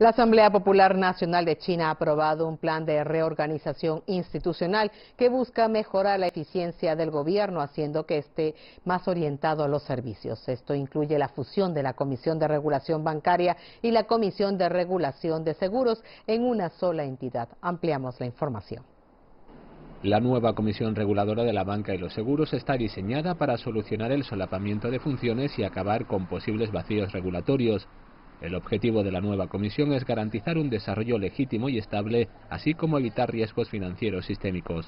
La Asamblea Popular Nacional de China ha aprobado un plan de reorganización institucional que busca mejorar la eficiencia del gobierno, haciendo que esté más orientado a los servicios. Esto incluye la fusión de la Comisión de Regulación Bancaria y la Comisión de Regulación de Seguros en una sola entidad. Ampliamos la información. La nueva Comisión Reguladora de la Banca y los Seguros está diseñada para solucionar el solapamiento de funciones y acabar con posibles vacíos regulatorios. El objetivo de la nueva comisión es garantizar un desarrollo legítimo y estable, así como evitar riesgos financieros sistémicos.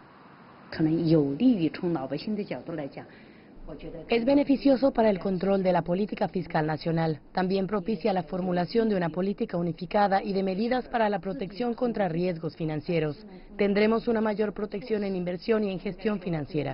Es beneficioso para el control de la política fiscal nacional. También propicia la formulación de una política unificada y de medidas para la protección contra riesgos financieros. Tendremos una mayor protección en inversión y en gestión financiera.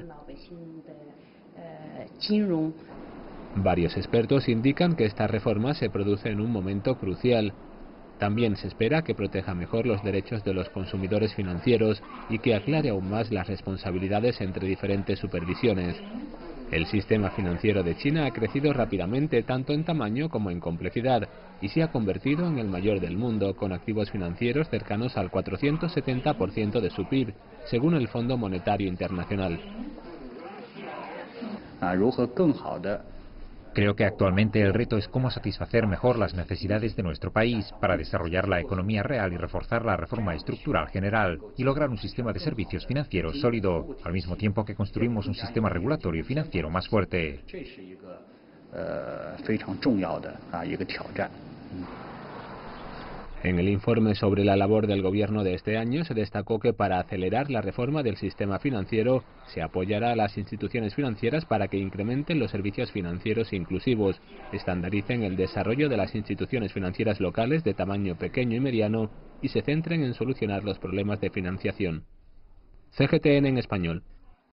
Varios expertos indican que esta reforma se produce en un momento crucial. También se espera que proteja mejor los derechos de los consumidores financieros y que aclare aún más las responsabilidades entre diferentes supervisiones. El sistema financiero de China ha crecido rápidamente tanto en tamaño como en complejidad y se ha convertido en el mayor del mundo, con activos financieros cercanos al 470% de su PIB, según el Fondo Monetario Internacional. Creo que actualmente el reto es cómo satisfacer mejor las necesidades de nuestro país para desarrollar la economía real y reforzar la reforma estructural general y lograr un sistema de servicios financieros sólido, al mismo tiempo que construimos un sistema regulatorio financiero más fuerte. En el informe sobre la labor del gobierno de este año se destacó que para acelerar la reforma del sistema financiero se apoyará a las instituciones financieras para que incrementen los servicios financieros inclusivos, estandaricen el desarrollo de las instituciones financieras locales de tamaño pequeño y mediano y se centren en solucionar los problemas de financiación. CGTN en español.